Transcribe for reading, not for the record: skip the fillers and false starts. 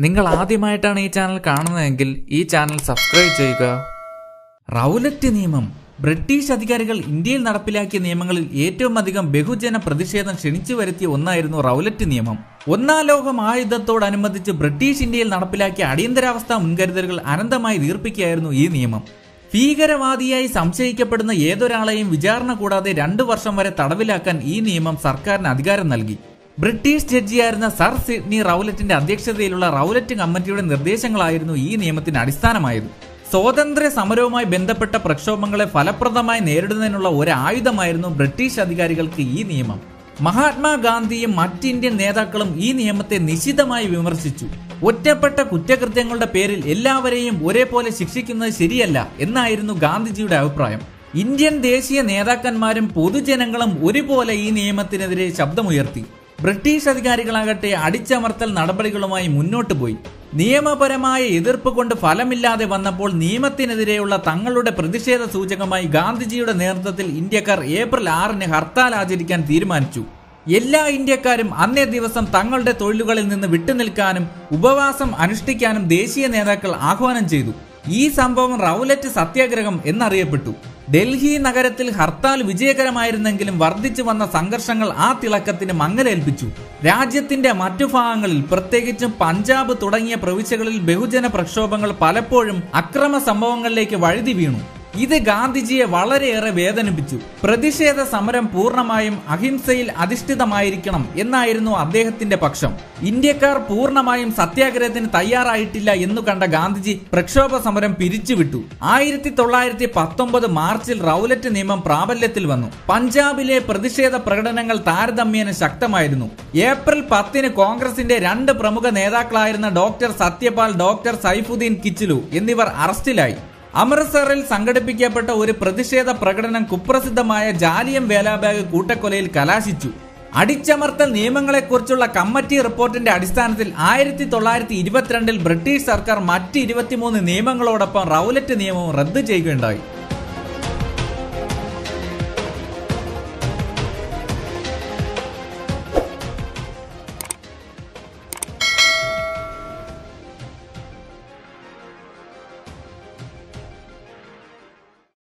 നിങ്ങൾ ആദ്യമായിട്ടാണ് ഈ ചാനൽ കാണുന്നതെങ്കിൽ ഈ ചാനൽ സബ്സ്ക്രൈബ് ചെയ്യുക. റൗലറ്റ് നിയമം ബ്രിട്ടീഷ് അധികാരികൾ ഇന്ത്യയിൽ നടപ്പിലാക്കിയ നിയമങ്ങളിൽ ഏറ്റവും അധികം ബഹുജന പ്രതിഷേധം ക്ഷണിച്ചു വരുത്തിയ ഒന്നായിരുന്നു റൗലറ്റ് നിയമം. ഒന്നാം ലോക മഹായുദ്ധത്തോടനുബന്ധിച്ച് ബ്രിട്ടീഷ് ഇന്ത്യയിൽ നടപ്പിലാക്കിയ അടിയന്തരാവസ്ഥ മുൻകരുതലുകൾ അനന്തമായി ദീർഘിക്കുകയായിരുന്നു ഈ നിയമം. ഭീകരവാദിയായി സംശയിക്കപ്പെടുന്ന ഏതൊരാളെയും വിചാരണ കൂടാതെ 2 വർഷം വരെ തടവിലാക്കാൻ ഈ നിയമം സർക്കാരിന് അധികാരം നൽകി. ബ്രിട്ടീഷ് ജഡ്ജിയായിരുന്ന സർ സിഡ്നി റൗലറ്റിന്റെ അധ്യക്ഷതയിലുള്ള റൗലറ്റ് കമ്മിറ്റിയുടെ നിർദ്ദേശങ്ങളായിരുന്നു ഈ നിയമത്തിന് അടിസ്ഥാനമായത്. സ്വാതന്ത്ര്യ സമരവുമായി ബന്ധപ്പെട്ട പ്രക്ഷോഭങ്ങളെ ഫലപ്രദമായി നേരിടുന്നതിനുള്ള ഒരു ആയുധമായിരുന്നു ബ്രിട്ടീഷ് അധികാരികൾക്ക് ഈ നിയമം. മഹാത്മാഗാന്ധിയും മറ്റ് ഇന്ത്യൻ നേതാക്കളും ഈ നിയമത്തെ നിശിതമായി വിമർശിച്ചു. ഒറ്റപ്പെട്ട കുറ്റകൃത്യങ്ങളുടെ പേരിൽ എല്ലാവരെയും ഒരേപോലെ ശിക്ഷിക്കുന്നത് ശരിയല്ല എന്നായിരുന്നു ഗാന്ധിജിയുടെ അഭിപ്രായം. ഇന്ത്യൻ ദേശീയ നേതാക്കന്മാരും പൊതുജനങ്ങളും ഒരുപോലെ ഈ നിയമത്തിനെതിരെ ശബ്ദമുയർത്തി. ബ്രിട്ടീഷ് അധികാരികളാകട്ടെ അടിച്ചമർത്തൽ നടപടികളുമായി മുന്നോട്ട് പോയി. നിയമപരമായ എതിർപ്പ് കൊണ്ട് ഫലമില്ലാതെ വന്നപ്പോൾ നിയമത്തിനെതിരെയുള്ള തങ്ങളുടെ പ്രതിഷേധ സൂചകമായി ഗാന്ധിജിയുടെ നേതൃത്വത്തിൽ ഇന്ത്യക്കാർ ഏപ്രിൽ 6-ന് ഹർത്താൽ ആചരിക്കാൻ തീരുമാനിച്ചു. എല്ലാ ഇന്ത്യക്കാരും അന്നേ ദിവസം തങ്ങളുടെ തൊഴിലുകളിൽ നിന്ന് വിട്ടുനിൽക്കാനും ഉപവാസം അനുഷ്ഠിക്കാനും ദേശീയ നേതാക്കൾ ആഹ്വാനം ചെയ്തു. ഈ സംഭവം റൗലറ്റ് സത്യാഗ്രഹം എന്നറിയപ്പെട്ടു. ഡൽഹി നഗരത്തിൽ ഹർത്താൽ വിജയകരമായിരുന്നെങ്കിലും വർദ്ധിച്ചു വന്ന സംഘർഷങ്ങൾ ആ തിളക്കത്തിന് മങ്ങലേൽപ്പിച്ചു. രാജ്യത്തിന്റെ മറ്റു ഭാഗങ്ങളിൽ, പ്രത്യേകിച്ചും പഞ്ചാബ് തുടങ്ങിയ പ്രവിശ്യകളിൽ ബഹുജന പ്രക്ഷോഭങ്ങൾ പലപ്പോഴും അക്രമ സംഭവങ്ങളിലേക്ക് വഴുതി വീണു. ഇത് ഗാന്ധിജിയെ വളരെയേറെ വേദനിപ്പിച്ചു. പ്രതിഷേധ സമരം പൂർണ്ണമായും അഹിംസയിൽ അധിഷ്ഠിതമായിരിക്കണം എന്നായിരുന്നു അദ്ദേഹത്തിന്റെ പക്ഷം. ഇന്ത്യക്കാർ പൂർണ്ണമായും സത്യാഗ്രഹത്തിന് തയ്യാറായിട്ടില്ല എന്നു കണ്ട ഗാന്ധിജി പ്രക്ഷോഭ സമരം പിരിച്ചുവിട്ടു. 1919 മാർച്ചിൽ റൗലറ്റ് നിയമം പ്രാബല്യത്തിൽ വന്നു. പഞ്ചാബിലെ പ്രതിഷേധ പ്രകടനങ്ങൾ താരതമ്യേന ശക്തമായിരുന്നു. ഏപ്രിൽ 10-ന് കോൺഗ്രസിന്റെ 2 പ്രമുഖ നേതാക്കളായിരുന്ന ഡോക്ടർ സത്യപാൽ, ഡോക്ടർ സൈഫുദ്ദീൻ കിച്ലു എന്നിവർ അറസ്റ്റിലായി. അമൃത്സറിൽ സംഘടിപ്പിക്കപ്പെട്ട ഒരു പ്രതിഷേധ പ്രകടനം കുപ്രസിദ്ധമായ ജാലിയൻ വാലാബാഗ് കൂട്ടക്കൊലയിൽ കലാശിച്ചു. അടിച്ചമർത്തൽ നിയമങ്ങളെക്കുറിച്ചുള്ള കമ്മിറ്റി റിപ്പോർട്ടിന്റെ അടിസ്ഥാനത്തിൽ 1922-ൽ ബ്രിട്ടീഷ് സർക്കാർ മറ്റ് 23 നിയമങ്ങളോടൊപ്പം റൗലറ്റ് നിയമവും റദ്ദു ചെയ്യുകയുണ്ടായി.